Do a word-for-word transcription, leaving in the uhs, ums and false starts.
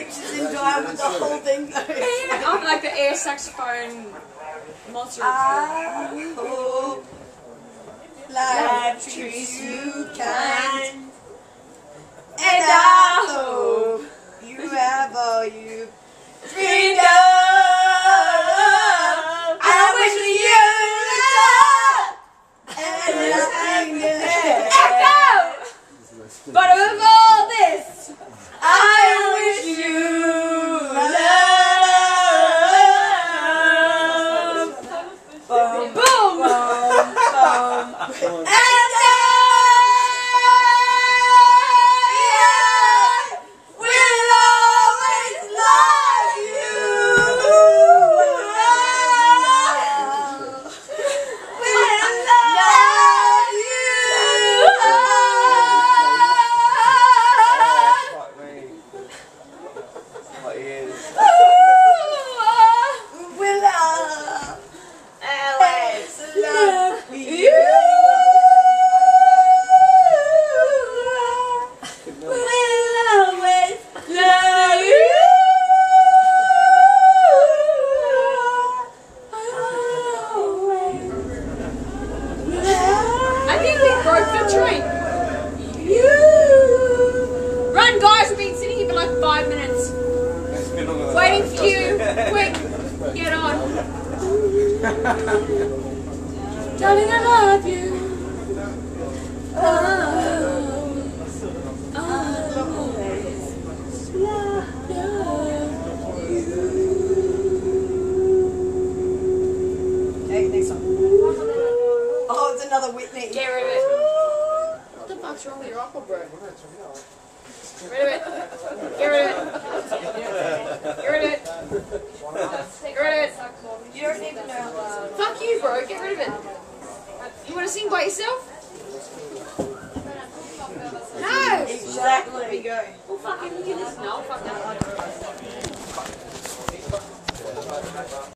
reaches in time with the whole thing goes. I'm like the air saxophone monster. I hope life treats you kind, and I hope you have all you dreamed of. I wish you love and nothing less. Echo! But above all this, I wish you love. Boom, boom, boom, boom. And I will always love you. Will love you. What is? Will always love you. Will always love you. I think we broke the tree. You. Run, guys! We've been sitting here for like five minutes. Waiting for you. Quick, get on. Darling, I love you. Oh, I always love you. Okay, next one. Oh, it's another Whitney. Get rid of it. What the fuck's wrong with your aqua, bro? Get rid of it. Get rid of it. Get rid of it. Get rid of it. You don't even know. Fuck you, bro. Get rid of it. You want to sing by yourself? No. Exactly. There we go. Well, fucking look at this. No, fuck that.